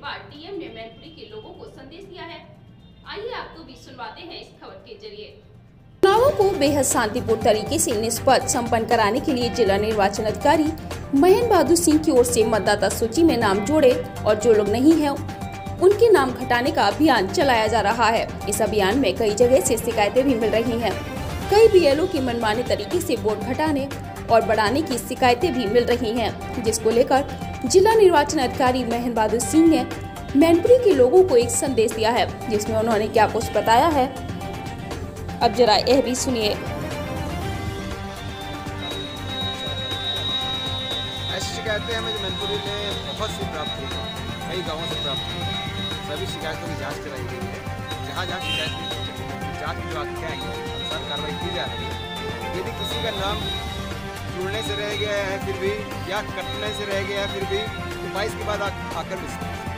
बाद डीएम ने मैनपुरी के लोगों को संदेश दिया है। आइए आपको भी सुनवाते हैं इस खबर के जरिए। चुनावों को बेहद शांतिपूर्ण तरीके से निष्पक्ष संपन्न कराने के लिए जिला निर्वाचन अधिकारी महेंद्र बहादुर सिंह की ओर से मतदाता सूची में नाम जोड़े और जो लोग नहीं हैं उनके नाम घटाने का अभियान चलाया जा रहा है। इस अभियान में कई जगह से शिकायतें भी मिल रही हैं। कई बीएलओ की मनमाने तरीके से वोट घटाने और बढ़ाने की शिकायतें भी मिल रही हैं, जिसको लेकर जिला निर्वाचन अधिकारी महेंद्र बहादुर सिंह ने मैनपुरी के लोगों को एक संदेश दिया है, जिसमें उन्होंने क्या कुछ बताया है, अब जरा यह भी सुनिए। ऐसी शिकायतें हमें मैनपुरी में बहुत सी प्राप्त हुई, कई गांवों से प्राप्त हुई। सभी शिकायतों की जांच कराई गई है। जहां जहां शिकायत जांच की बात क्या है, अनुसार कार्रवाई की जा रही है। यदि किसी का नाम जुड़ने से रह गया है फिर भी, या कटने से रह गया है फिर भी, तो 22 के बाद आकर